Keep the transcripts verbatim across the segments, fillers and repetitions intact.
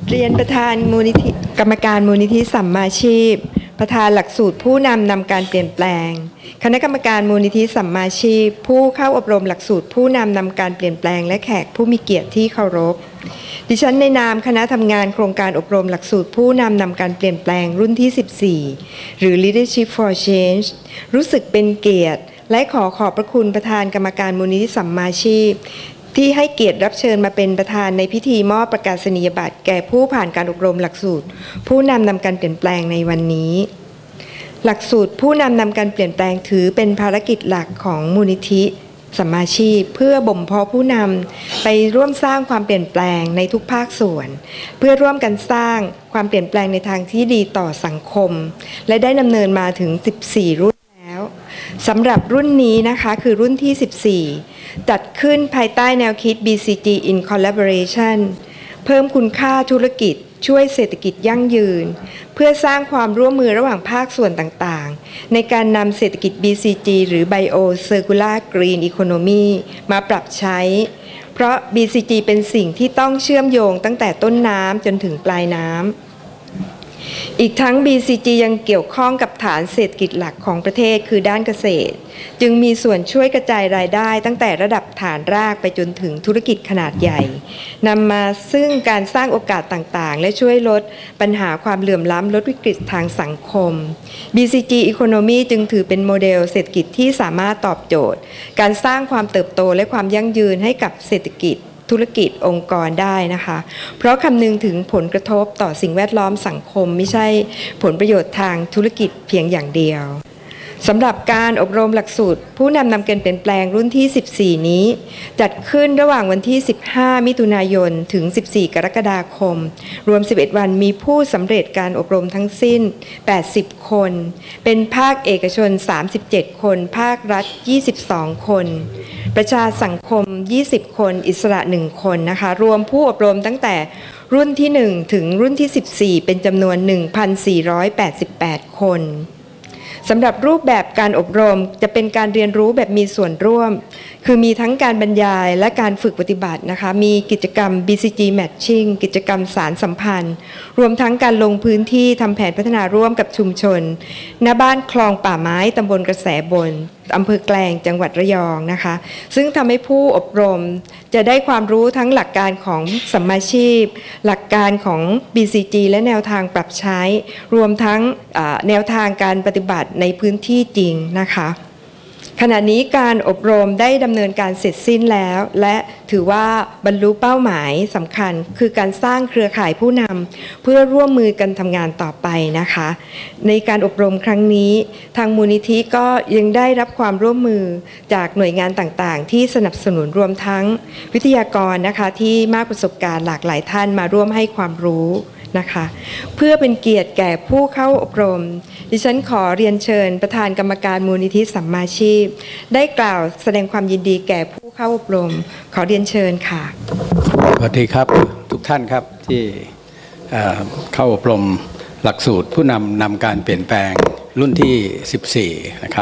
เรียนประธานมูลนิธิกรรมการมูลนิธิสัมมาชีพประธานหลักสูตรผู้นำนำการเปลี่ยนแปลงคณะกรรมการมูลนิธิสัมมาชีพผู้เข้าอบรมหลักสูตรผู้นำนำการเปลี่ยนแปลงและแขกผู้มีเกียรติที่เคารพดิฉันในนามคณะทำงานโครงการอบรมหลักสูตรผู้นำนำการเปลี่ยนแปลงรุ่นที่สิบสี่หรือ Leadership for Change รู้สึกเป็นเกียรติและขอขอบพระคุณประธานกรรมการมูลนิธิสัมมาชีพที่ให้เกียรติรับเชิญมาเป็นประธานในพิธีมอบประกาศนียบัตรแก่ผู้ผ่านการอบรมหลักสูตรผู้นำนำการเปลี่ยนแปลงในวันนี้หลักสูตรผู้นำนำการเปลี่ยนแปลงถือเป็นภารกิจหลักของมูลนิธิสัมมาชีพเพื่อบ่มเพาะผู้นำไปร่วมสร้างความเปลี่ยนแปลงในทุกภาคส่วนเพื่อร่วมกันสร้างความเปลี่ยนแปลงในทางที่ดีต่อสังคมและได้ดำเนินมาถึงสิบสี่รุ่นแล้วสำหรับรุ่นนี้นะคะคือรุ่นที่สิบสี่จัดขึ้นภายใต้แนวคิด บี ซี จี in Collaboration เพิ่มคุณค่าธุรกิจช่วยเศรษฐกิจยั่งยืนเพื่อสร้างความร่วมมือระหว่างภาคส่วนต่างๆในการนำเศรษฐกิจ บี ซี จี หรือ Bio Circular Green Economy มาปรับใช้เพราะ บี ซี จี เป็นสิ่งที่ต้องเชื่อมโยงตั้งแต่ต้นน้ำจนถึงปลายน้ำอีกทั้ง บี ซี จี ยังเกี่ยวข้องกับฐานเศรษฐกิจหลักของประเทศคือด้านเกษตรจึงมีส่วนช่วยกระจายรายได้ตั้งแต่ระดับฐานรากไปจนถึงธุรกิจขนาดใหญ่นำมาซึ่งการสร้างโอกาสต่างๆและช่วยลดปัญหาความเหลื่อมล้ำลดวิกฤตทางสังคม บี ซี จี Economy จึงถือเป็นโมเดลเศรษฐกิจที่สามารถตอบโจทย์การสร้างความเติบโตและความยั่งยืนให้กับเศรษฐกิจธุรกิจองค์กรได้นะคะเพราะคำนึงถึงผลกระทบต่อสิ่งแวดล้อมสังคมไม่ใช่ผลประโยชน์ทางธุรกิจเพียงอย่างเดียวสำหรับการอบรมหลักสูตรผู้นำนำการเปลี่ยนแปลงรุ่นที่สิบสี่นี้จัดขึ้นระหว่างวันที่สิบห้ามิถุนายนถึงสิบสี่กรกฎาคมรวมสิบเอ็ดวันมีผู้สำเร็จการอบรมทั้งสิ้นแปดสิบคนเป็นภาคเอกชนสามสิบเจ็ดคนภาครัฐยี่สิบสองคนประชาสังคมยี่สิบคนอิสระหนึ่งคนนะคะรวมผู้อบรมตั้งแต่รุ่นที่หนึ่งถึงรุ่นที่สิบสี่เป็นจำนวน หนึ่งพันสี่ร้อยแปดสิบแปด คนสำหรับรูปแบบการอบรมจะเป็นการเรียนรู้แบบมีส่วนร่วมคือมีทั้งการบรรยายและการฝึกปฏิบัตินะคะมีกิจกรรม บี ซี จี Matching กิจกรรมสารสัมพันธ์รวมทั้งการลงพื้นที่ทำแผนพัฒนาร่วมกับชุมชนณบ้านคลองป่าไม้ตำบลกระแสบนอำเภอแกลงจังหวัดระยองนะคะซึ่งทำให้ผู้อบรมจะได้ความรู้ทั้งหลักการของสัมมาชีพหลักการของ บี ซี จี และแนวทางปรับใช้รวมทั้งแนวทางการปฏิบัติในพื้นที่จริงนะคะขณะนี้การอบรมได้ดำเนินการเสร็จสิ้นแล้วและถือว่าบรรลุเป้าหมายสำคัญคือการสร้างเครือข่ายผู้นำเพื่อร่วมมือกันทำงานต่อไปนะคะในการอบรมครั้งนี้ทางมูลนิธิก็ยังได้รับความร่วมมือจากหน่วยงานต่างๆที่สนับสนุนรวมทั้งวิทยากรนะคะที่มากประสบการณ์หลากหลายท่านมาร่วมให้ความรู้นะคะเพื่อเป็นเกียรติแก่ผู้เข้าอบรมดิฉันขอเรียนเชิญประธานกรรมการมูลนิธิสัมมาชีพได้กล่าวแสดงความยินดีแก่ผู้เข้าอบรมขอเรียนเชิญค่ะสวัสดีครับทุกท่านครับที่เข้าอบรมหลักสูตรผู้นำนำการเปลี่ยนแปลงรุ่นที่สิบสี่นะครับ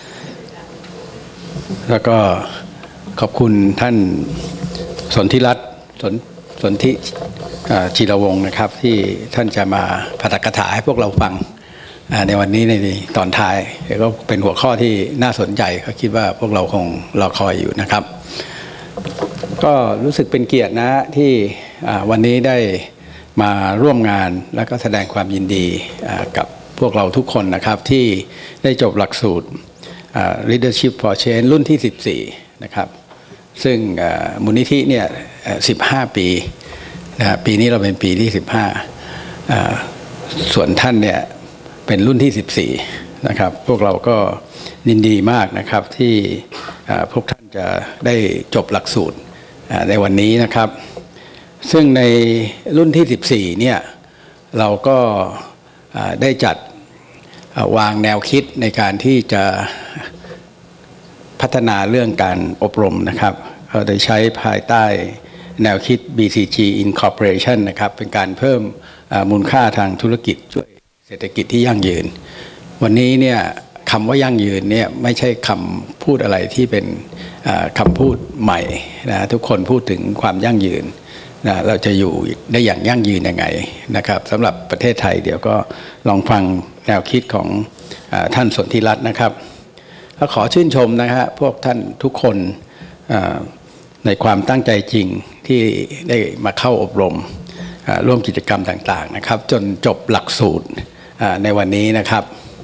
แล้วก็ขอบคุณท่านสนธิรัตน์สนสนธิจิรวงศ์นะครับที่ท่านจะมาปาฐกถาให้พวกเราฟังในวันนี้ในตอนท้ายก็เป็นหัวข้อที่น่าสนใจก็คิดว่าพวกเราคงรอคอยอยู่นะครับก็รู้สึกเป็นเกียรตินะที่วันนี้ได้มาร่วมงานและก็แสดงความยินดีกับพวกเราทุกคนนะครับที่ได้จบหลักสูตร Leadership for Change รุ่นที่สิบสี่นะครับซึ่งมูลนิธิเนี่ยสิบห้าปีนะปีนี้เราเป็นปีที่สิบห้าส่วนท่านเนี่ยเป็นรุ่นที่สิบสี่นะครับพวกเราก็ยินดีมากนะครับที่พวกท่านจะได้จบหลักสูตรในวันนี้นะครับซึ่งในรุ่นที่สิบสี่เนี่ยเราก็ได้จัดวางแนวคิดในการที่จะพัฒนาเรื่องการอบรมนะครับเราได้ใช้ภายใต้แนวคิด บี ซี จี in Corporation นะครับเป็นการเพิ่มมูลค่าทางธุรกิจช่วยเศรษฐกิจที่ยั่งยืนวันนี้เนี่ยคำว่ายั่งยืนเนี่ยไม่ใช่คำพูดอะไรที่เป็นคำพูดใหม่นะทุกคนพูดถึงความยั่งยืนนะเราจะอยู่ได้อย่างยั่งยืนยังไงนะครับสำหรับประเทศไทยเดี๋ยวก็ลองฟังแนวคิดของท่านสนธิรัตน์นะครับก็ขอชื่นชมนะฮะพวกท่านทุกคนในความตั้งใจจริงที่ได้มาเข้าอบรมร่วมกิจกรรมต่างๆนะครับจนจบหลักสูตรในวันนี้นะครับ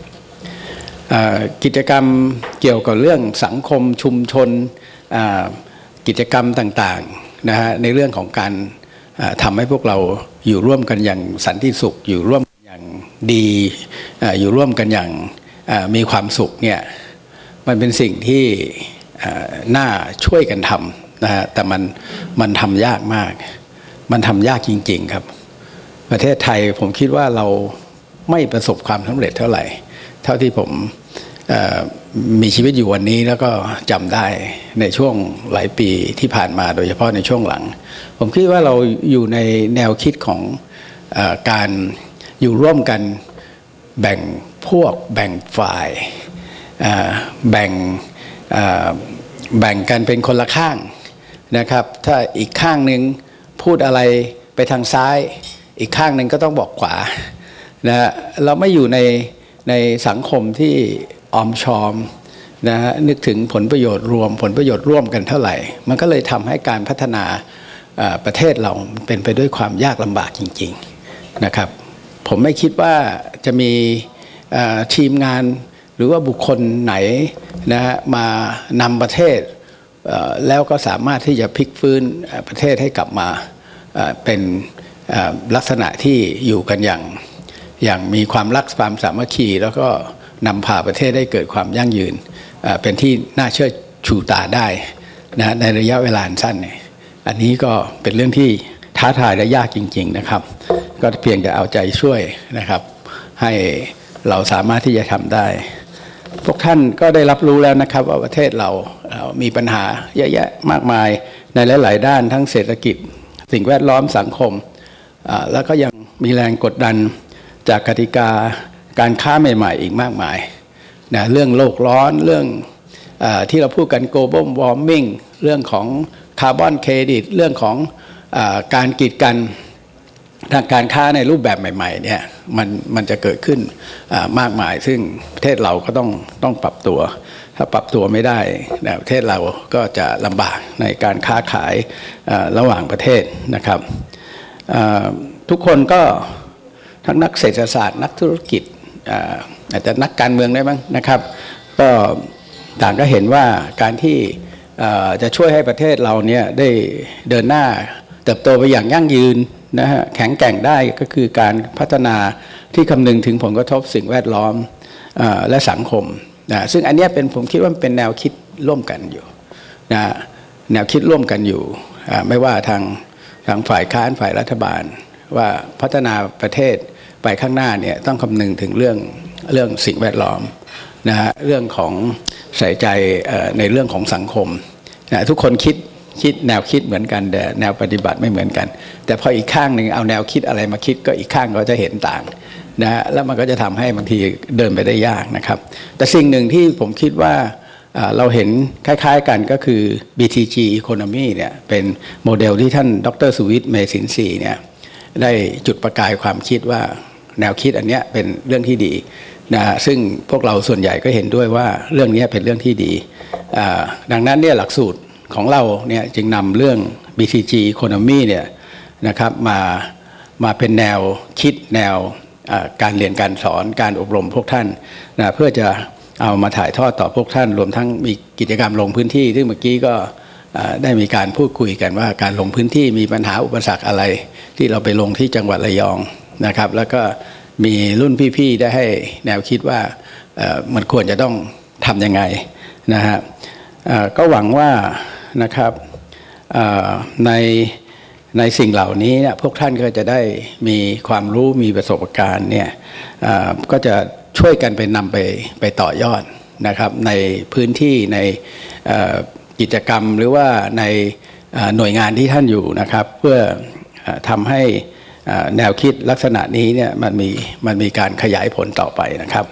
กิจกรรมเกี่ยวกับเรื่องสังคมชุมชนกิจกรรมต่างๆนะฮะในเรื่องของการทำให้พวกเราอยู่ร่วมกันอย่างสันติสุขอยู่ร่วมกันอย่างดีอยู่ร่วมกันอย่างมีความสุขเนี่ยมันเป็นสิ่งที่น่าช่วยกันทำนะฮะแต่มันมันทำยากมากมันทำยากจริงๆครับประเทศไทยผมคิดว่าเราไม่ประสบความสำเร็จเท่าไหร่เท่าที่ผมมีชีวิตอยู่วันนี้แล้วก็จำได้ในช่วงหลายปีที่ผ่านมาโดยเฉพาะในช่วงหลังผมคิดว่าเราอยู่ในแนวคิดของเอ่อการอยู่ร่วมกันแบ่งพวกแบ่งฝ่ายแบ่งแบ่งกันเป็นคนละข้างนะครับถ้าอีกข้างหนึ่งพูดอะไรไปทางซ้ายอีกข้างหนึ่งก็ต้องบอกขวานะเราไม่อยู่ในในสังคมที่ออมชอมนะฮะนึกถึงผลประโยชน์รวมผลประโยชน์ร่วมกันเท่าไหร่มันก็เลยทำให้การพัฒนาประเทศเราเป็นไปด้วยความยากลำบากจริงๆนะครับผมไม่คิดว่าจะมีทีมงานหรือว่าบุคคลไหนนะฮะมานำประเทศแล้วก็สามารถที่จะพลิกฟื้นประเทศให้กลับมาเป็นลักษณะที่อยู่กันอย่างอย่างมีความรักความสามัคคีแล้วก็นำพาประเทศให้เกิดความยั่งยืนเป็นที่น่าเชื่อชูตาได้นะในระยะเวลาสั้นเนี่ยอันนี้ก็เป็นเรื่องที่ท้าทายและยากจริงๆนะครับก็เพียงแต่เอาใจช่วยนะครับให้เราสามารถที่จะทำได้พวกท่านก็ได้รับรู้แล้วนะครับว่าประเทศเรามีปัญหาเยอะแยะมากมายในหลายๆด้านทั้งเศรษฐกิจสิ่งแวดล้อมสังคมแล้วก็ยังมีแรงกดดันจากกติกาการค้าใหม่ๆอีกมากมายนะเรื่องโลกร้อนเรื่องเอ่อที่เราพูดกัน global warming เรื่องของคาร์บอนเครดิตเรื่องของเอ่อการกีดกันทางการค้าในรูปแบบใหม่ๆเนี่ยมันมันจะเกิดขึ้นมากมายซึ่งประเทศเราก็ต้องต้องปรับตัวถ้าปรับตัวไม่ได้นะประเทศเราก็จะลำบากในการค้าขายระหว่างประเทศนะครับทุกคนก็ทั้งนักเศรษฐศาสตร์นักธุรกิจอาจจะนักการเมืองได้บ้างนะครับก็ต่างก็เห็นว่าการที่จะช่วยให้ประเทศเราเนี่ยได้เดินหน้าเติบโตไปอย่างยั่งยืนนะฮะแข็งแกร่งได้ก็คือการพัฒนาที่คำนึงถึงผลกระทบสิ่งแวดล้อมและสังคมนะซึ่งอันนี้เป็นผมคิดว่าเป็นแนวคิดร่วมกันอยู่นะแนวคิดร่วมกันอยู่ไม่ว่าทางทางฝ่ายค้านฝ่ายรัฐบาลว่าพัฒนาประเทศไปข้างหน้าเนี่ยต้องคำนึงถึงเรื่องเรื่องสิ่งแวดล้อมนะฮะเรื่องของใส่ใจในเรื่องของสังคมนะทุกคนคิดคิดแนวคิดเหมือนกันแต่แนวปฏิบัติไม่เหมือนกันแต่พออีกข้างหนึ่งเอาแนวคิดอะไรมาคิดก็อีกข้างก็จะเห็นต่างนะฮะแล้วมันก็จะทำให้บางทีเดินไปได้ยากนะครับแต่สิ่งหนึ่งที่ผมคิดว่าเราเห็นคล้ายๆกันก็คือ บี ที จี Economy เนี่ยเป็นโมเดลที่ท่านดร.สุวิทย์เมษินทรีย์เนี่ยได้จุดประกายความคิดว่าแนวคิดอันเนี้ยเป็นเรื่องที่ดีนะซึ่งพวกเราส่วนใหญ่ก็เห็นด้วยว่าเรื่องนี้เป็นเรื่องที่ดีดังนั้นเนี่ยหลักสูตรของเราเนี่ยจึงนำเรื่อง บี ที จี Economy เนี่ยนะครับมามาเป็นแนวคิดแนวการเรียนการสอนการอบรมพวกท่านนะเพื่อจะเอามาถ่ายทอดต่อพวกท่านรวมทั้งมีกิจกรรมลงพื้นที่ซึ่งเมื่อกี้ก็ได้มีการพูดคุยกันว่าการลงพื้นที่มีปัญหาอุปสรรคอะไรที่เราไปลงที่จังหวัดระยองนะครับแล้วก็มีรุ่นพี่ๆได้ให้แนวคิดว่ามันควรจะต้องทำยังไงนะฮะก็หวังว่านะครับในในสิ่งเหล่านี้เนี่ยพวกท่านก็จะได้มีความรู้มีประสบการณ์เนี่ยก็จะช่วยกันไปนำไปไปต่อยอดนะครับในพื้นที่ในกิจกรรมหรือว่าในหน่วยงานที่ท่านอยู่นะครับเพื่อทำให้แนวคิดลักษณะนี้เนี่ยมันมีมันมีการขยายผลต่อไปนะครับ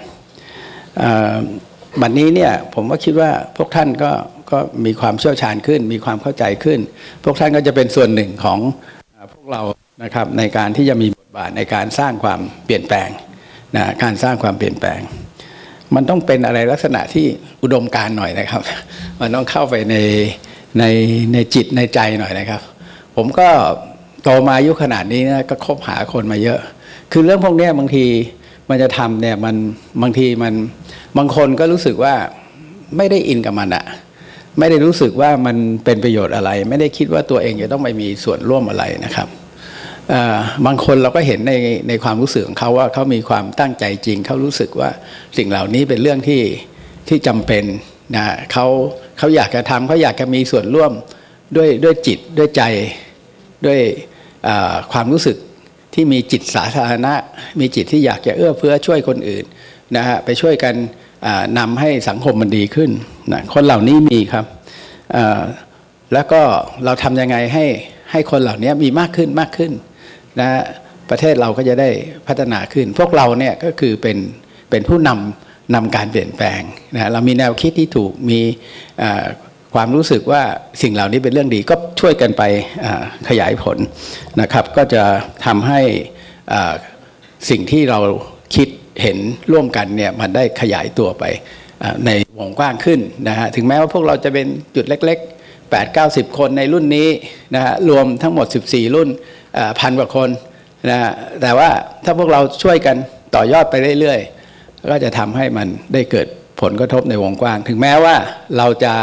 บัดนี้เนี่ยผมก็คิดว่าพวกท่านก็ก็มีความเชี่ยวชาญขึ้นมีความเข้าใจขึ้นพวกท่านก็จะเป็นส่วนหนึ่งของพวกเรานะครับในการที่จะมีบทบาทในการสร้างความเปลี่ยนแปลงนะการสร้างความเปลี่ยนแปลงมันต้องเป็นอะไรลักษณะที่อุดมการณ์หน่อยนะครับมันต้องเข้าไปในในในจิตในใจหน่อยนะครับผมก็โตมาอายุขนาดนี้นะก็คบหาคนมาเยอะคือเรื่องพวกนี้บางทีมันจะทำเนี่ยมันบางทีมันบางคนก็รู้สึกว่าไม่ได้อินกับมันอะไม่ได้รู้สึกว่ามันเป็นประโยชน์อะไรไม่ได้คิดว่าตัวเองจะต้องไปมีส่วนร่วมอะไรนะครับบางคนเราก็เห็นในในความรู้สึกของเขาว่าเขามีความตั้งใจจริงเขารู้สึกว่าสิ่งเหล่านี้เป็นเรื่องที่ที่จำเป็นนะเขาเขาอยากจะทำเขาอยากจะมีส่วนร่วมด้วยด้วยจิตด้วยใจด้วยความรู้สึกที่มีจิตสาธารณะมีจิตที่อยากจะเอื้อเฟื้อช่วยคนอื่นนะฮะไปช่วยกันนำให้สังคมมันดีขึ้นนะคนเหล่านี้มีครับแล้วก็เราทำยังไงให้ให้คนเหล่านี้มีมากขึ้นมากขึ้นนะประเทศเราก็จะได้พัฒนาขึ้นพวกเราเนี่ยก็คือเป็นเป็นผู้นำนำการเปลี่ยนแปลงนะเรามีแนวคิดที่ถูกมีความรู้สึกว่าสิ่งเหล่านี้เป็นเรื่องดีก็ช่วยกันไปขยายผลนะครับก็จะทำให้สิ่งที่เราคิดเห็นร่วมกันเนี่ยมันได้ขยายตัวไปในวงกว้างขึ้นนะฮะถึงแม้ว่าพวกเราจะเป็นจุดเล็กๆ แปด เก้า สิบ คนในรุ่นนี้นะฮะรวมทั้งหมดสิบสี่รุ่นพันกว่าคนนะฮะแต่ว่าถ้าพวกเราช่วยกันต่อยอดไปเรื่อยๆก็จะทำให้มันได้เกิดผลกระทบในวงกว้างถึงแม้ว่าเราจะ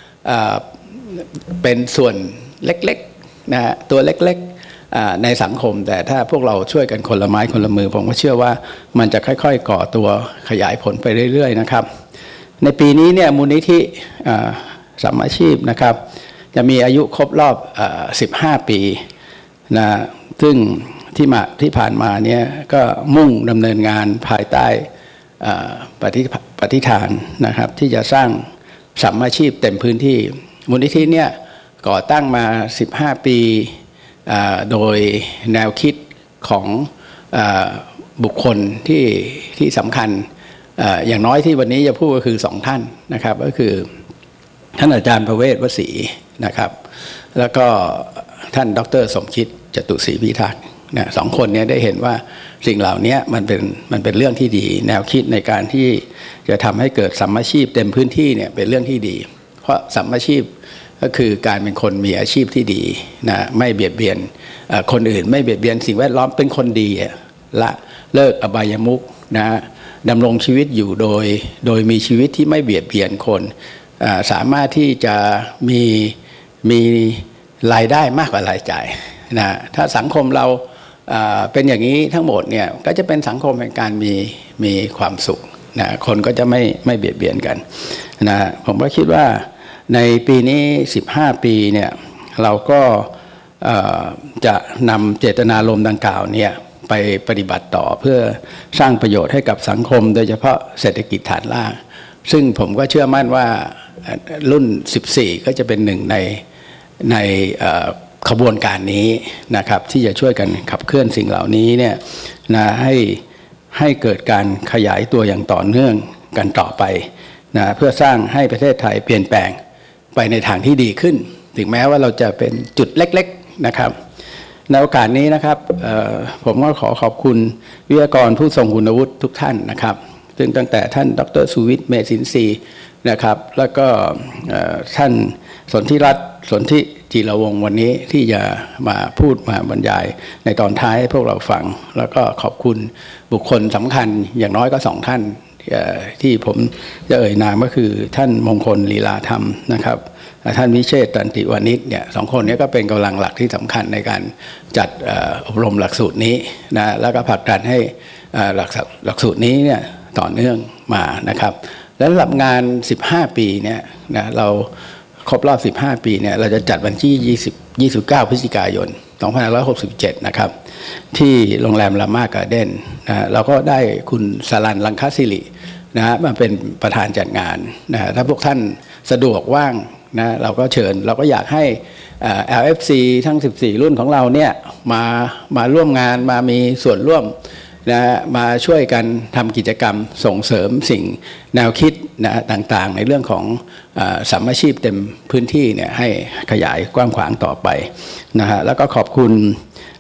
เป็นส่วนเล็กๆนะฮะตัวเล็กๆในสังคมแต่ถ้าพวกเราช่วยกันคนละไม้คนละมือผมก็เชื่อว่ามันจะค่อยๆก่อตัวขยายผลไปเรื่อยๆนะครับในปีนี้เนี่ยมูลนิธิสัมมาชีพนะครับจะมีอายุครบรอบสิบห้าปีนะซึ่งที่มาที่ผ่านมาเนี่ยก็มุ่งดำเนินงานภายใต้ปฏิปฏิฐานนะครับที่จะสร้างสัมมาชีพเต็มพื้นที่มูลนิธิเนี่ยก่อตั้งมาสิบห้าปีโดยแนวคิดของบุคคลที่ที่สำคัญอย่างน้อยที่วันนี้จะพูดก็คือสองท่านนะครับก็คือท่านอาจารย์ประเวศวสีนะครับแล้วก็ท่านดร.สมคิดจตุศรีพิทักษ์นะสองคนนี้ได้เห็นว่าสิ่งเหล่านี้มันเป็นมันเป็นเรื่องที่ดีแนวคิดในการที่จะทำให้เกิดสัมมาชีพเต็มพื้นที่เนี่ยเป็นเรื่องที่ดีเพราะสัมมาชีพก็คือการเป็นคนมีอาชีพที่ดีนะไม่เบียดเบียนคนอื่นไม่เบียดเบียนสิ่งแวดล้อมเป็นคนดีละเลิกอบายมุขนะดำรงชีวิตอยู่โดยโดยมีชีวิตที่ไม่เบียดเบียนคนสามารถที่จะมีมีรายได้มากกว่ารายจ่ายนะถ้าสังคมเราเป็นอย่างนี้ทั้งหมดเนี่ยก็จะเป็นสังคมแห่งการมีมีความสุขนะคนก็จะไม่ไม่เบียดเบียนกันนะผมก็คิดว่าในปีนี้สิบห้าปีเนี่ยเราก็จะนำเจตนารมณ์ดังกล่าวเนี่ยไปปฏิบัติต่อเพื่อสร้างประโยชน์ให้กับสังคมโดยเฉพาะเศรษฐกิจฐานล่างซึ่งผมก็เชื่อมั่นว่ารุ่นสิบสี่ก็จะเป็นหนึ่งในในขบวนการนี้นะครับที่จะช่วยกันขับเคลื่อนสิ่งเหล่านี้เนี่ยนะให้ให้เกิดการขยายตัวอย่างต่อเนื่องกันต่อไปนะเพื่อสร้างให้ประเทศไทยเปลี่ยนแปลงไปในทางที่ดีขึ้นถึงแม้ว่าเราจะเป็นจุดเล็กๆนะครับในโอกาสนี้นะครับผมก็ขอขอบคุณวิทยากรผู้ทรงคุณวุฒิทุกท่านนะครับซึ่งตั้งแต่ท่านดร.สุวิทย์เมษินทรีย์นะครับแล้วก็ท่านสนธิรัตน์สนธิจิรวงศ์วันนี้ที่จะมาพูดมาบรรยายในตอนท้ายให้พวกเราฟังแล้วก็ขอบคุณบุคคลสำคัญอย่างน้อยก็สองท่านที่ผมจะเอ่ยนามก็คือท่านมงคลลีลาธรรมนะครับท่านวิเชษฐ์ตันติวานิชเนี่ยสองคนนี้ก็เป็นกำลังหลักที่สำคัญในการจัดอบรมหลักสูตรนี้นะแล้วก็ผลักดันให้หลักหลักสูตรนี้เนี่ยต่อเนื่องมานะครับและสำหรับงานสิบห้าปีเนี่ยนะเราครบรอบสิบห้าปีเนี่ยเราจะจัดวันที่ยี่สิบ ยี่สิบเก้าพฤศจิกายนสองพันห้าร้อยหกสิบเจ็ดนะครับที่โรงแรมลาม่าการ์เด้นนะเราก็ได้คุณสรัญลังคศิรินะฮะมาเป็นประธานจัดงานนะถ้าพวกท่านสะดวกว่างนะเราก็เชิญเราก็อยากให้ แอล เอฟ ซี ทั้งสิบสี่รุ่นของเราเนี่ยมามาร่วมงานมามีส่วนร่วมนะมาช่วยกันทำกิจกรรมส่งเสริมสิ่งแนวคิดนะต่างๆในเรื่องของสัมมาชีพเต็มพื้นที่เนี่ยให้ขยายกว้างขวางต่อไปนะฮะแล้วก็ขอบคุณ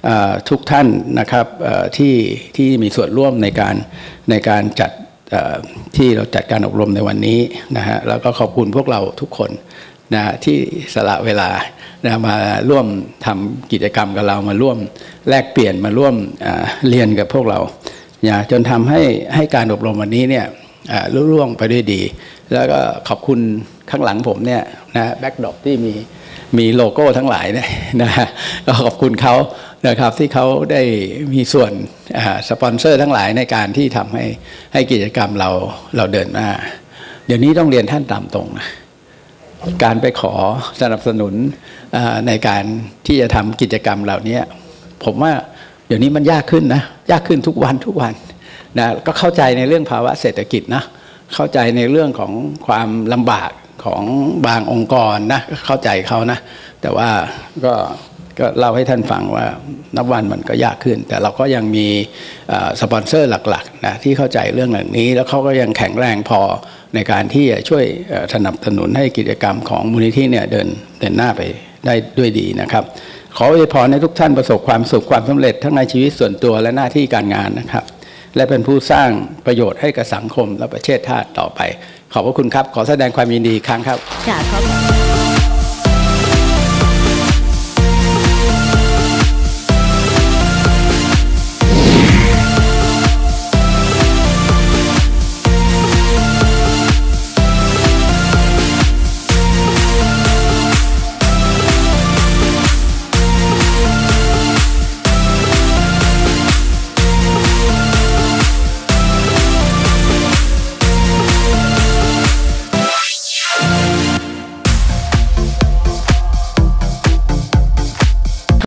ทุกท่านนะครับที่ที่มีส่วนร่วมในการในการจัดที่เราจัดการอบรมในวันนี้นะฮะแล้วก็ขอบคุณพวกเราทุกคนนะที่สละเวลานะมาร่วมทำกิจกรรมกับเรามาร่วมแลกเปลี่ยนมาร่วมเรียนกับพวกเรานะจนทำให้ให้การอบรมวันนี้เนี่ยรุ่ร่วงไปด้วยดีแล้วก็ขอบคุณข้างหลังผมเนี่ยนะแบ็คดรอปที่มีมีโลโก้ทั้งหลายเนี่ยนะก็ขอบคุณเขานะครับที่เขาได้มีส่วนสปอนเซอร์ทั้งหลายในการที่ทำให้ให้กิจกรรมเราเราเดินหน้าเดี๋ยวนี้ต้องเรียนท่านตามตรงนะการไปขอสนับสนุนในการที่จะทำกิจกรรมเหล่านี้ผมว่าเดี๋ยวนี้มันยากขึ้นนะยากขึ้นทุกวันทุกวันนะก็เข้าใจในเรื่องภาวะเศรษฐกิจนะเข้าใจในเรื่องของความลำบากของบางองค์กรนะเข้าใจเขานะแต่ว่าก็ก็เล่าให้ท่านฟังว่านับวันมันก็ยากขึ้นแต่เราก็ยังมีสปอนเซอร์หลักๆนะที่เข้าใจเรื่องเหล่านี้แล้วเขาก็ยังแข็งแรงพอในการที่จะช่วยสนับสนุนให้กิจกรรมของมูลนิธิเนี่ยเดินเดินหน้าไปได้ด้วยดีนะครับขออวยพรให้ทุกท่านประสบความสุขความสำเร็จทั้งในชีวิตส่วนตัวและหน้าที่การงานนะครับและเป็นผู้สร้างประโยชน์ให้กับสังคมและประเทศชาติต่อไปขอบพระคุณครับขอแสดงความยินดีอีกครั้งครับ